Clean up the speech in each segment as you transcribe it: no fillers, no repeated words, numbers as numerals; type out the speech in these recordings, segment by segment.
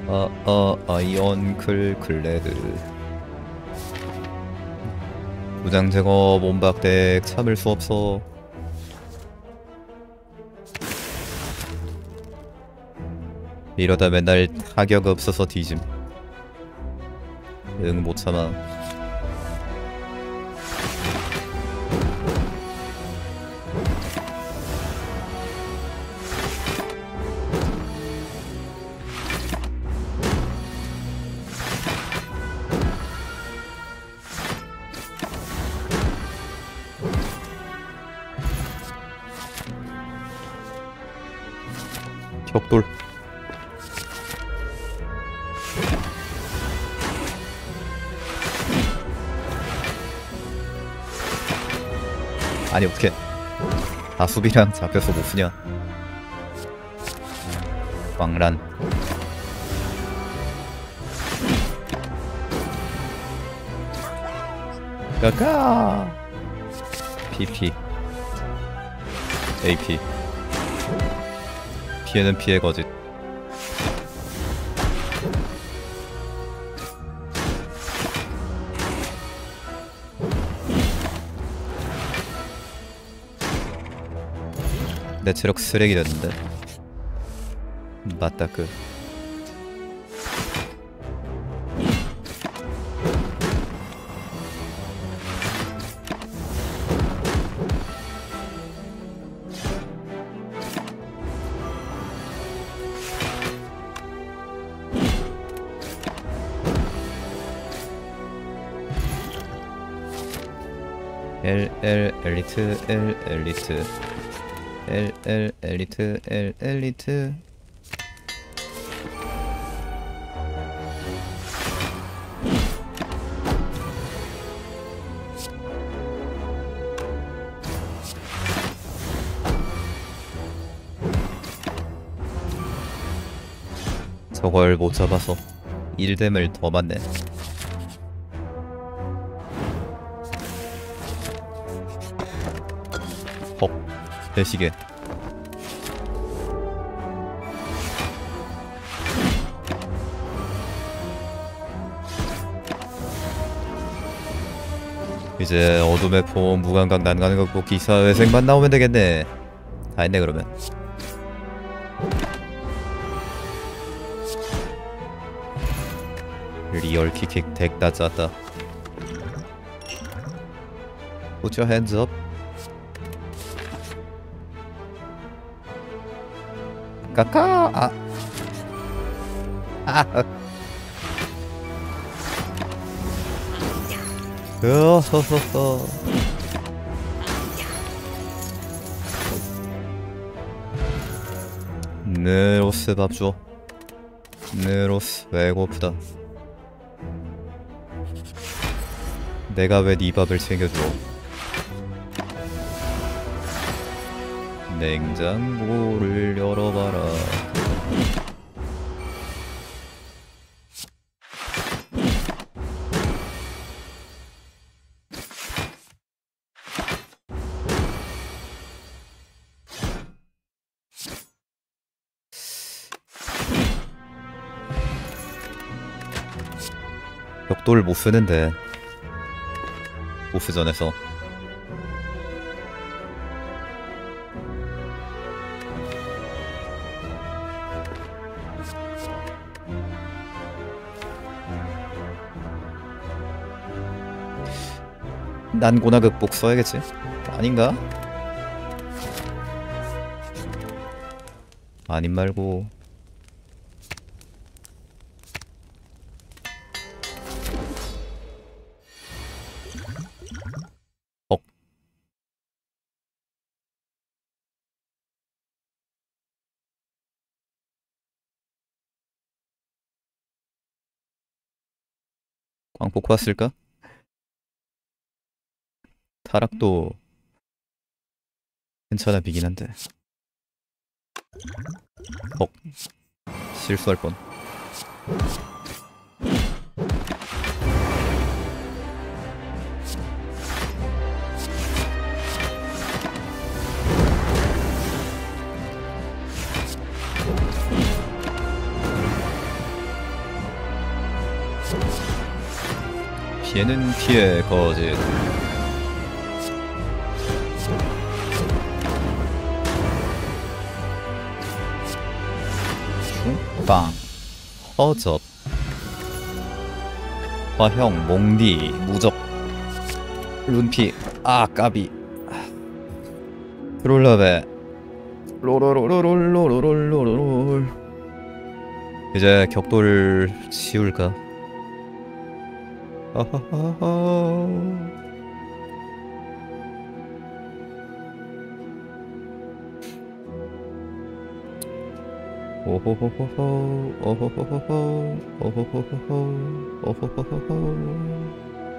아이언클 클레드 부장 제거 몸박덱 참을 수 없어. 이러다 맨날 타격 없어서 뒤짐. 응, 못 참아. 격돌. 아니 어떡해. 다수비랑 잡혀서 못 쓰냐. 광란. 까까. PP AP 피해는 피해 거짓. 내 체력 쓰레기 됐는데. 맞다 그. LL 엘리트 L 엘리트 LL 엘리트 L 엘리트. 저걸 못 잡아서 1뎀을 더 맞네. 헉, 대시계. 이제 어둠의 폼, 무감각, 난간의 극복, 기사회생만 나오면 되겠네. 다 했네 그러면. 리얼 킥킥 덱 다 짰다. Put your hands up. 까까. 아. 아. 어허허허. 느로스 밥 줘. 느로스 배고프다. 내가 왜 네 밥을 챙겨줘? 냉장고를 열어봐라. 벽돌 못 쓰는데 보스전에서. 난고나 극복 써야겠지? 아닌가? 아님 말고. 억. 광폭 왔을까? 타락도 괜찮아 비긴 한데. 억. 실수할 뻔. 피해는 피해 거짓. 중빵 허접 화형 몽디 무적 룬피 아 까비 롤러베 롤롤롤롤롤롤롤롤. 이제 격돌 치울까? 아하하하. 오호호호호 오호호호호 오호호호호 오호호호호.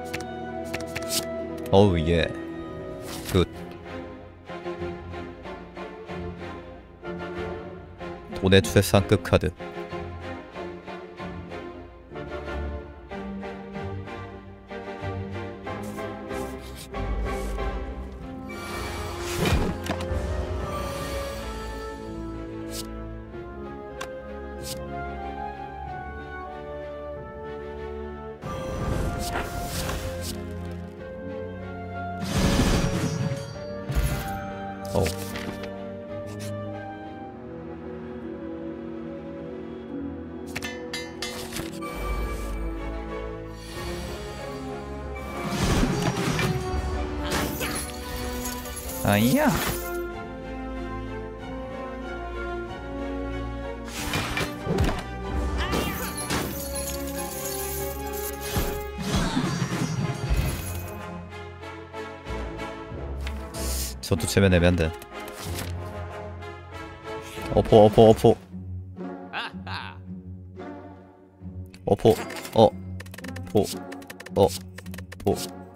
어우 예 굿. 돈의 최상급 카드. 어. 아이야. 저도 체면 애매한데. 어포 어포 어포 어포 포 포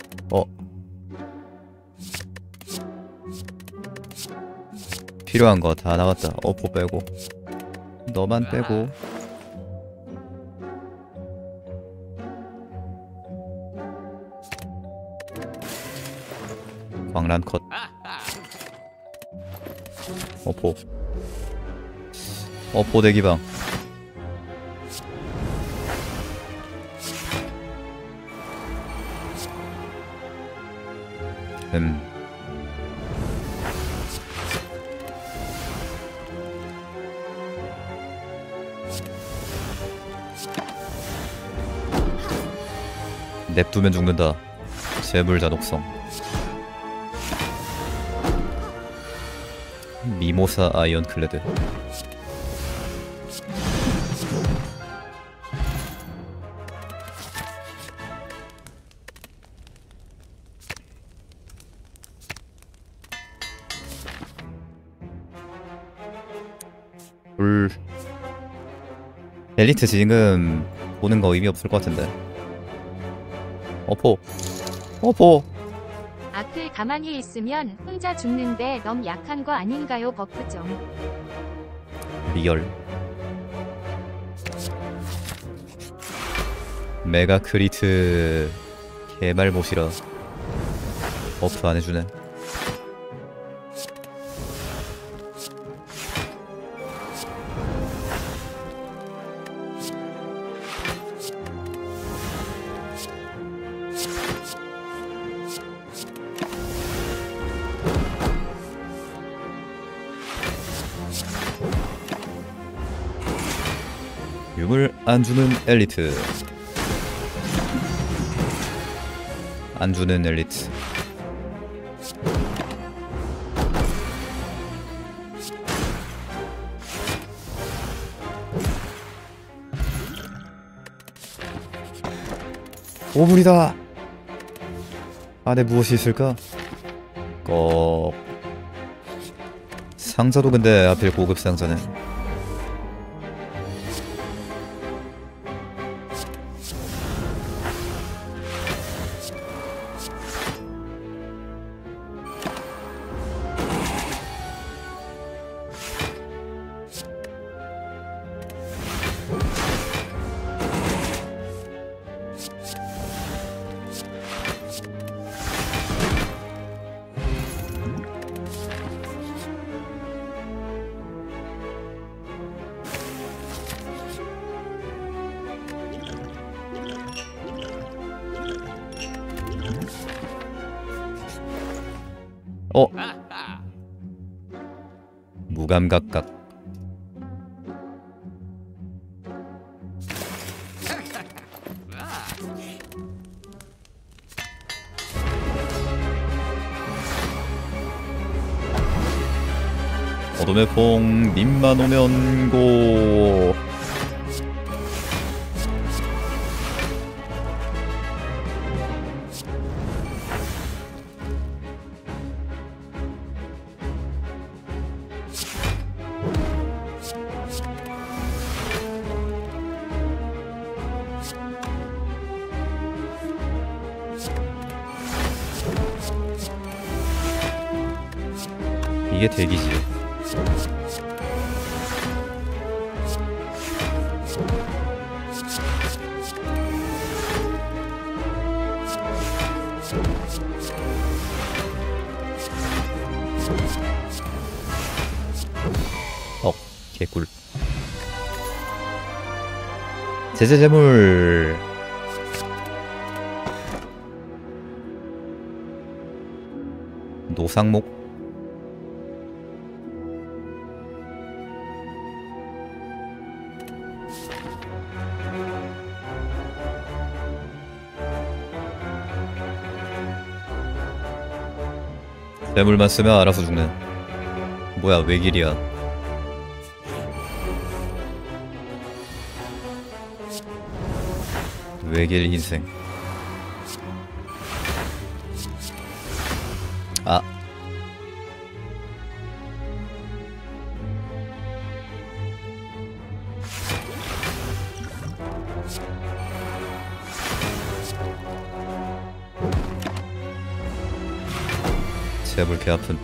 필요한 거 다 나왔다. 어포 빼고 너만 빼고. 광란 컷. 어포 대기방. 냅두면 죽는다. 재물자 독성. 미모사 아이언클레드. 엘리트 지금 보는 거 의미 없을 것 같은데. 어포 아클 가만히 있으면 혼자 죽는데 너무 약한 거 아닌가요? 버프 좀. 리얼. 메가 크리트 개말 못이라 버프 안 해주네. 유물 안 주는 엘리트. 안 주는 엘리트. 오물이다. 안에 무엇이 있을까? 꺽. 상자도 근데 하필 고급 상자네. 어? 무감각각. 어둠의 봉 님만 오면 고. 이게 대기지. 개꿀. 제재재물. 노상목. 재물만 쓰면 알아서 죽는. 뭐야, 외길이야. 외길 인생. 아. 재물 개 아픈.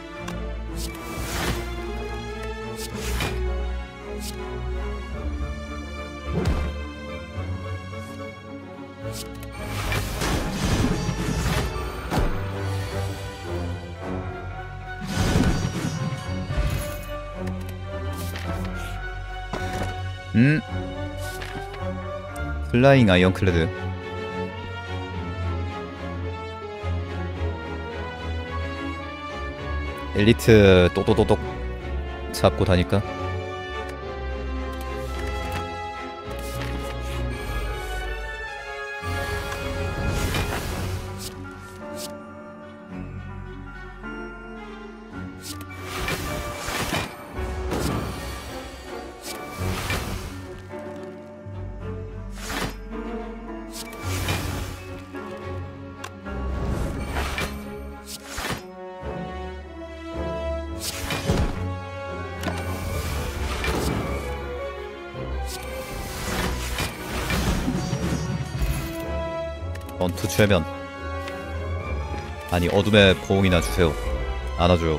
플라잉 아이언클레드. 엘리트 또또또똑 잡고 다니까. 전투 최면. 아니, 어둠의 보응이나 주세요. 안아줘요.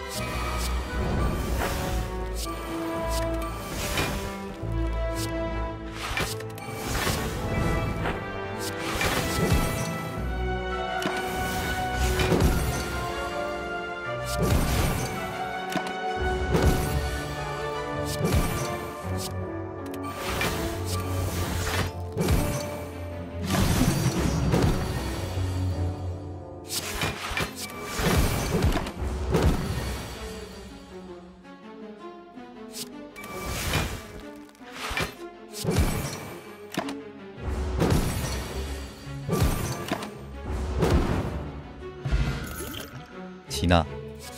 디나.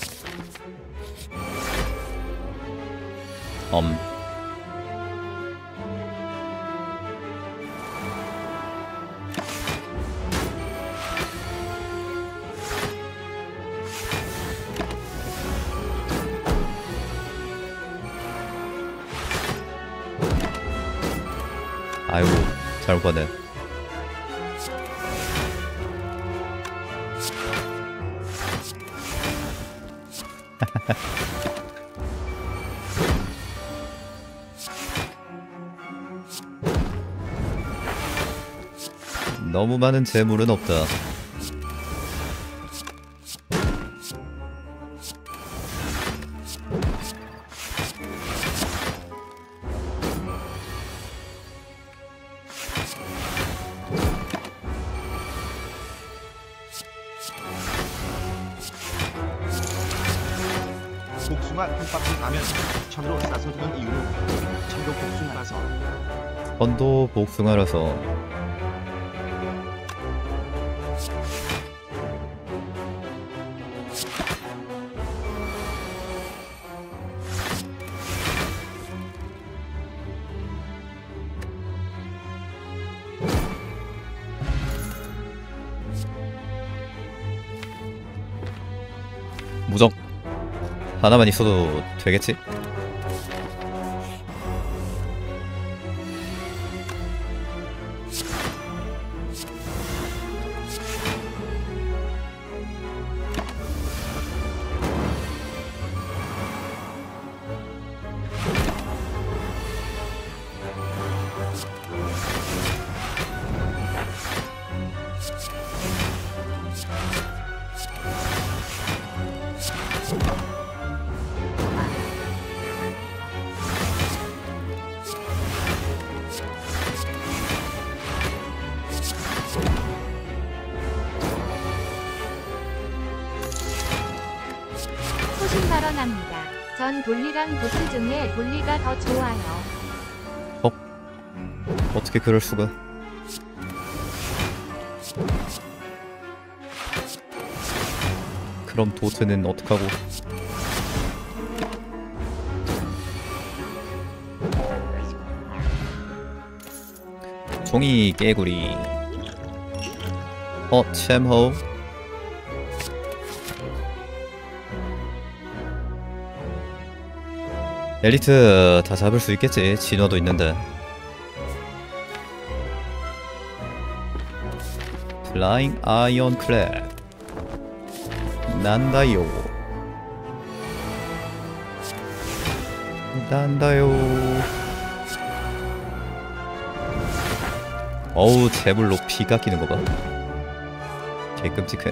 아이고, 잘못 봤네. 너무 많은 재물은 없다. 복숭아 한 박스 라면 천으로 싸서 주는 이유는 천도 복숭아라서. 헌도 복숭아라서. 무적 하나만 있어도 되겠지? 소신 발언합니다. 전 돌리랑 도트 중에 돌리가 더 좋아요. 어떻게 그럴 수가? 그럼 도트는 어떡하고? 종이 깨구리. 챔호. 엘리트 다 잡을 수 있겠지. 진화도 있는데. 플라잉 아이언 클랩. 난다요. 난다요. 어우, 재물로 피 깎이는 거 봐. 개 끔찍해.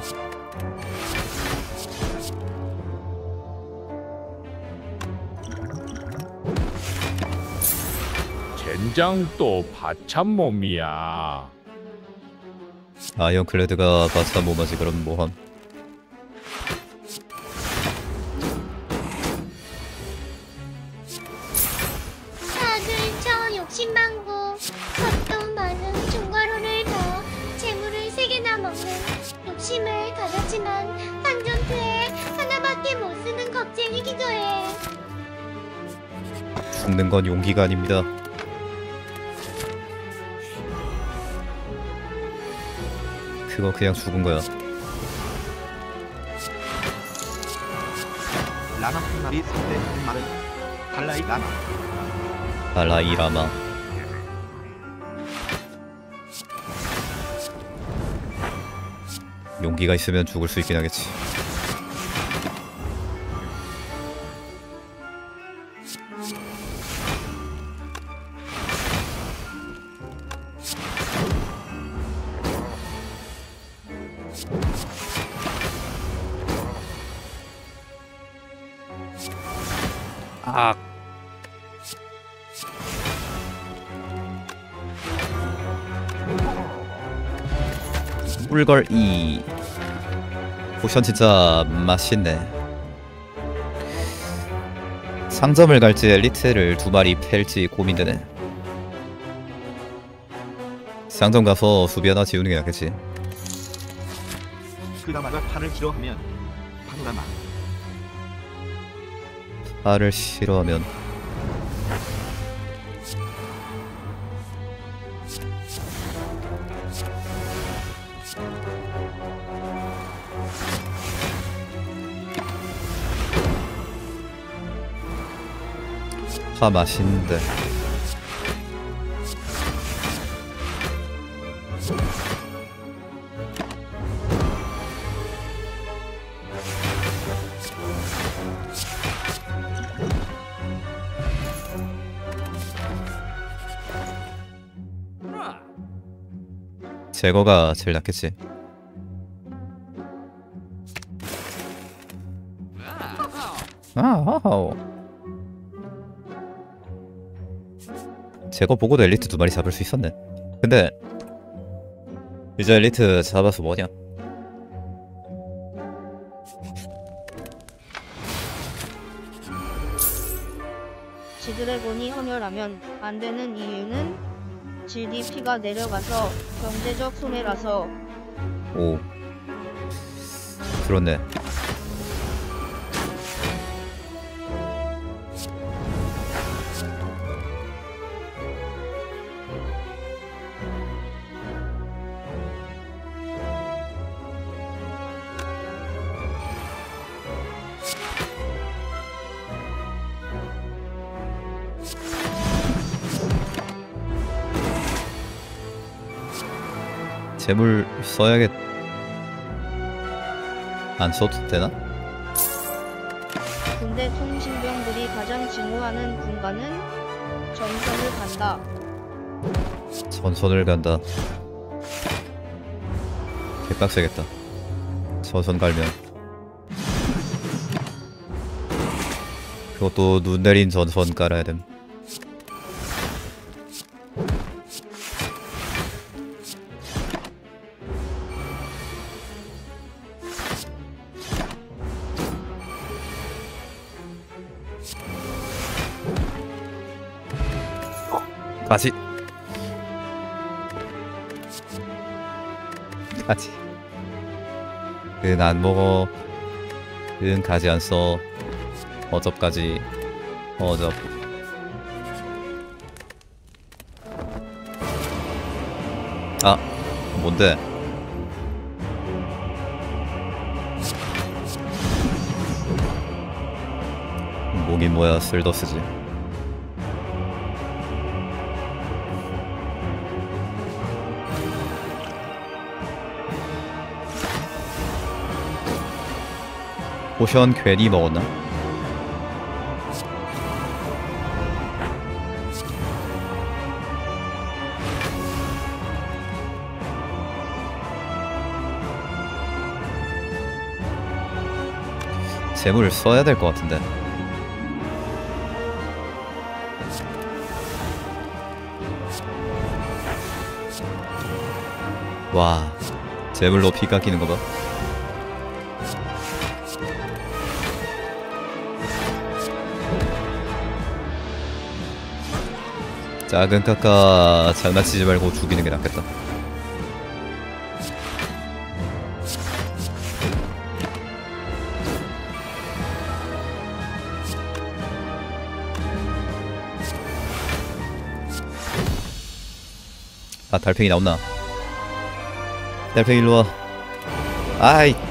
젠장 또 바참 몸이야. 아이언클레드가 바차 모마지. 그럼 뭐함? 다들 저 욕심만고 겁도 많은 중과로를 더 재물을 3개나 먹는 욕심을 가졌지만 상전투에 하나밖에 못 쓰는 겁쟁이 기도해. 죽는 건 용기가 아닙니다. 그거 그냥 죽은 거야. 라마 한 마리 상대 한 마리. 달라이 라마. 달라이 라마. 용기가 있으면 죽을 수 있긴 하겠지. 악. 꿀걸 2. 포션 진짜 맛있네. 상점을 갈지 엘리트를 2마리 팰지 고민되네. 상점 가서 수비 하나 지우는 게 낫겠지. 그나마가 팔을 싫어하면 파노라마. 팔을 싫어하면 파 맛있는데. 제거가 제일 낫겠지. 아하우. 제거 보고도 엘리트 2마리 잡을 수 있었네. 근데 이제 엘리트 잡아서 뭐냐? 지드래곤이 헌혈하면 안 되는 이유는 GDP가 내려가서 경제적 손해라서. 오. 그렇네. 재물 써야겠... 안 써도 되나? 근데 통신병들이 가장 증오하는 군가는 전선을 간다. 전선을 간다. 개빡세겠다. 전선 갈면. 그것도 눈 내린 전선 깔아야 됨. 가지. 가지. 은 안 먹어. 은 가지 안 써. 어접까지. 어접. 아, 뭔데? 뭐긴 뭐야, 쓸더스지. 포션 괜히 먹었나? 재물 써야 될 것 같은데. 와, 재물로 피 깎이는 거 봐. 작은 까까 장난치지 말고 죽이는 게 낫겠다. 아, 달팽이 나온나? 달팽이 일로와. 아이, 이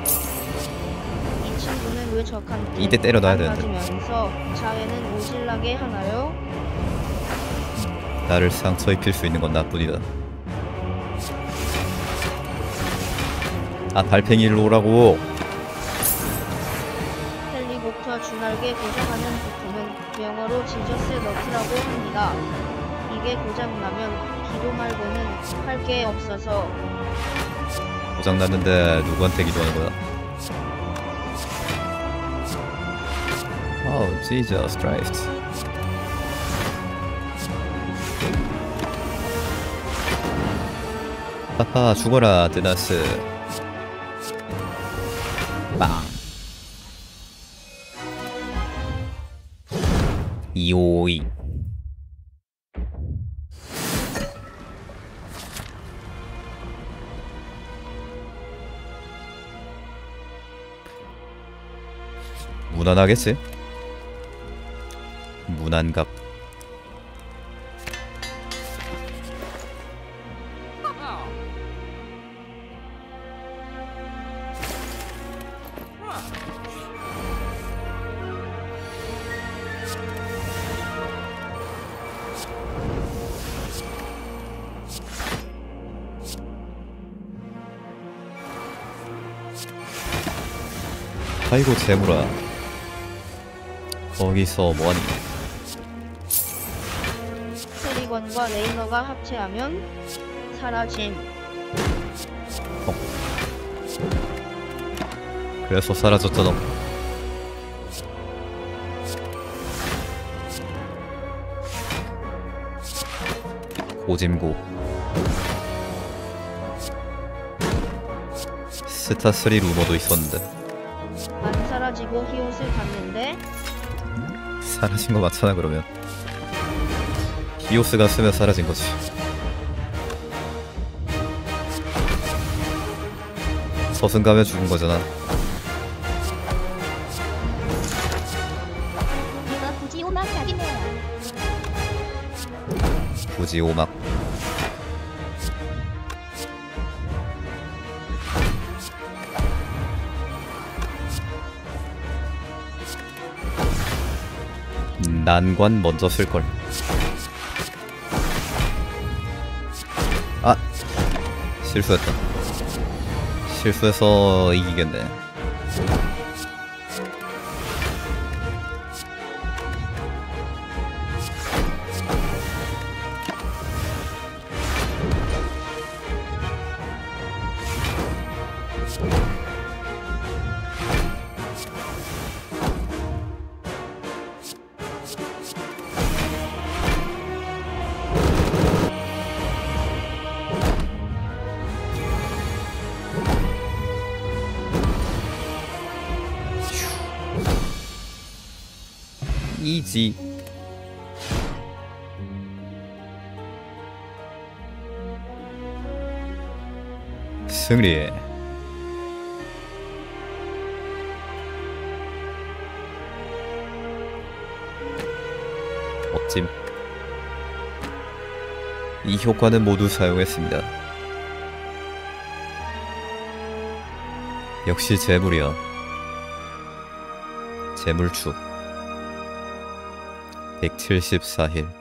친구는 왜 적한테 이때 때려놔야 되는데. 맞으면서 자해는 오질나게 하나요? 나를 상처 입힐 수 있는 건 나뿐이다. 아, 달팽이 일로 오라고. 헬리콥터 주날개 고정하는 부품은 영어로 지저스 너트라고 합니다. 이게 고장나면 기도 말고는 할 게 없어서. 고장났는데 누구한테 기도하는 거야? Oh, Jesus Christ. 하하, 죽어라, 드나스. 빵. 252. 무난하겠지? 무난갑. 아이고 재물아, 거기서 뭐하니? 세리건과 레이너가 합체하면 사라짐. 그래서 사라졌잖아. 고짐고. 스타3 루머도 있었는데. 안 사라지고 히옷을 갔는데 사라진 거 맞잖아. 그러면 히오스가 쓰면 사라진 거지. 서승 가면 죽은 거잖아. 이거 굳이 오막 각이네요. 굳이 오막. 난관 먼저 쓸걸. 아! 실수했다. 실수해서 이기겠네. 이지. 승리. 멋짐. 이 효과는 모두 사용했습니다. 역시 재물이야. 재물축 174힐.